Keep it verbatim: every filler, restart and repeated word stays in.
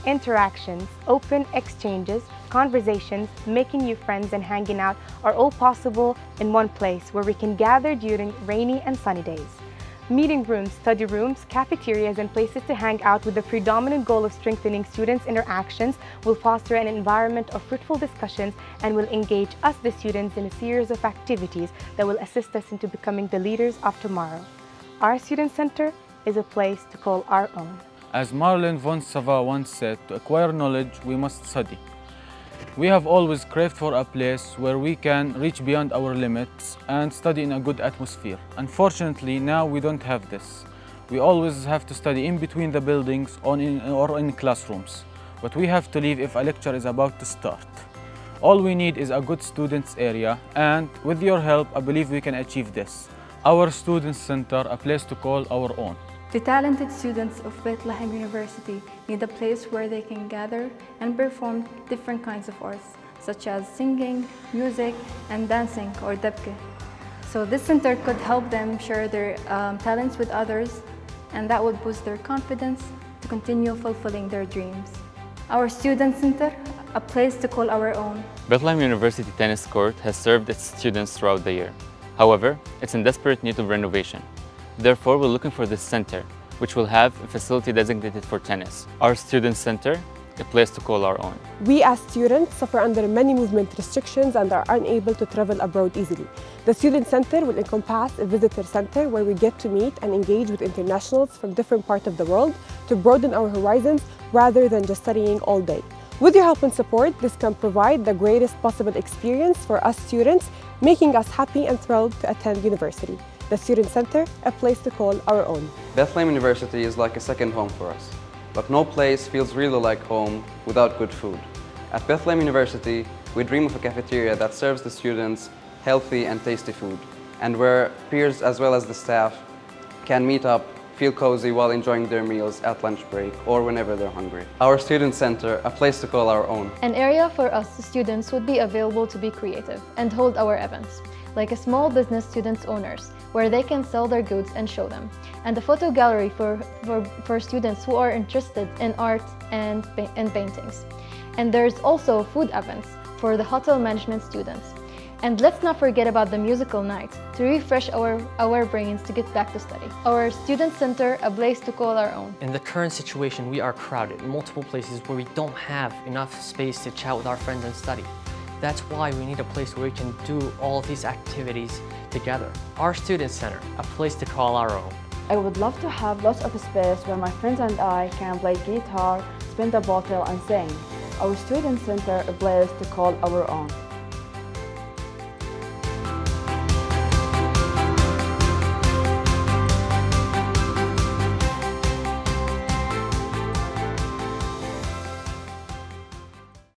Interactions, open exchanges, conversations, making new friends and hanging out are all possible in one place where we can gather during rainy and sunny days. Meeting rooms, study rooms, cafeterias, and places to hang out with the predominant goal of strengthening students' interactions will foster an environment of fruitful discussions and will engage us, the students, in a series of activities that will assist us into becoming the leaders of tomorrow. Our Student Center is a place to call our own. As Marlene von Sava once said, to acquire knowledge, we must study. We have always craved for a place where we can reach beyond our limits and study in a good atmosphere. Unfortunately, now we don't have this. We always have to study in between the buildings or in, or in classrooms. But we have to leave if a lecture is about to start. All we need is a good students area, and with your help, I believe we can achieve this. Our Student Center, a place to call our own. The talented students of Bethlehem University need a place where they can gather and perform different kinds of arts, such as singing, music, and dancing, or debke. So this center could help them share their um, talents with others, and that would boost their confidence to continue fulfilling their dreams. Our Student Center, a place to call our own. Bethlehem University Tennis Court has served its students throughout the year. However, it's in desperate need of renovation. Therefore, we're looking for this center, which will have a facility designated for tennis. Our Student Center, a place to call our own. We as students suffer under many movement restrictions and are unable to travel abroad easily. The Student Center will encompass a visitor center where we get to meet and engage with internationals from different parts of the world to broaden our horizons rather than just studying all day. With your help and support, this can provide the greatest possible experience for us students, making us happy and thrilled to attend university. The Student Center, a place to call our own. Bethlehem University is like a second home for us, but no place feels really like home without good food. At Bethlehem University, we dream of a cafeteria that serves the students healthy and tasty food, and where peers as well as the staff can meet up, feel cozy while enjoying their meals at lunch break or whenever they're hungry. Our Student Center, a place to call our own. An area for us, the students, would be available to be creative and hold our events, like a small business students owners, where they can sell their goods and show them, and a photo gallery for, for, for students who are interested in art and, and paintings. And there's also food events for the hotel management students. And let's not forget about the musical night to refresh our, our brains to get back to study. Our Student Center, a place to call our own. In the current situation, we are crowded in multiple places where we don't have enough space to chat with our friends and study. That's why we need a place where we can do all of these activities together. Our Student Center, a place to call our own. I would love to have lots of space where my friends and I can play guitar, spin the bottle and sing. Our Student Center, a place to call our own.